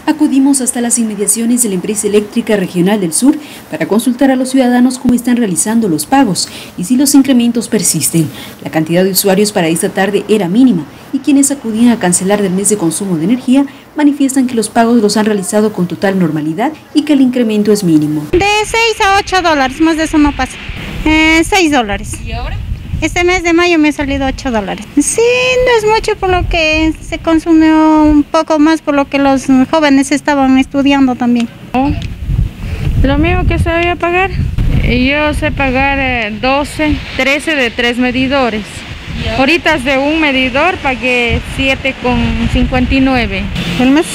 Acudimos hasta las inmediaciones de la empresa eléctrica regional del sur para consultar a los ciudadanos cómo están realizando los pagos y si los incrementos persisten. La cantidad de usuarios para esta tarde era mínima y quienes acudían a cancelar del mes de consumo de energía manifiestan que los pagos los han realizado con total normalidad y que el incremento es mínimo. De 6 a 8 dólares, más de eso no pasa. 6 dólares. ¿Y ahora? Este mes de mayo me ha salido 8 dólares. Sí, no es mucho por lo que se consumió un poco más por lo que los jóvenes estaban estudiando también. Lo mismo que sabía pagar. Yo sé pagar 12, 13 de 3 medidores. Ahorita de un medidor pagué 7,59. El mes,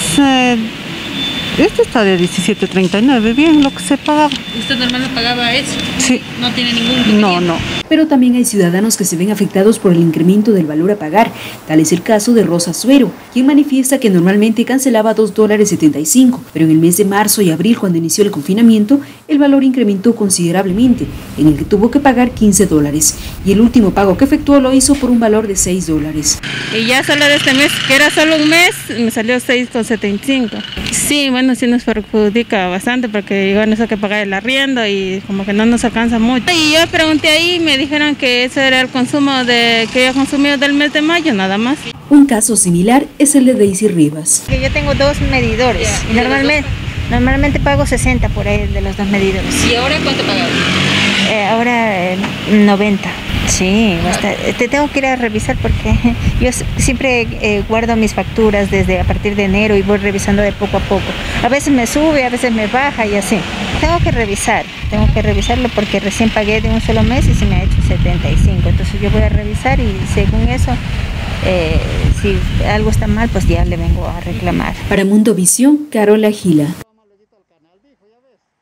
este está de 17.39, bien lo que se pagaba. ¿Usted normalmente pagaba eso? Sí. ¿No tiene ningún inconveniente? No. Pero también hay ciudadanos que se ven afectados por el incremento del valor a pagar. Tal es el caso de Rosa Suero, quien manifiesta que normalmente cancelaba $2.75, pero en el mes de marzo y abril, cuando inició el confinamiento, el valor incrementó considerablemente, en el que tuvo que pagar $15. Y el último pago que efectuó lo hizo por un valor de $6. Y ya solo de este mes, que era solo un mes, me salió 6,75. Sí, bueno, sí nos perjudica bastante porque igual nos hay que pagar el arriendo y como que no nos alcanza mucho. Y yo pregunté ahí y me dijeron que ese era el consumo que yo consumido del mes de mayo, nada más. Un caso similar es el de Daisy Rivas. Yo tengo 2 medidores y normalmente pago 60 por ahí de los 2 medidores. ¿Y ahora cuánto pagaba? Ahora 90. Sí, te tengo que ir a revisar porque yo siempre guardo mis facturas desde a partir de enero y voy revisando de poco a poco. A veces me sube, a veces me baja y así. Tengo que revisarlo porque recién pagué de un solo mes y se me ha hecho 75. Entonces yo voy a revisar y según eso, si algo está mal, pues ya le vengo a reclamar. Para Mundo Visión, Carola Gila.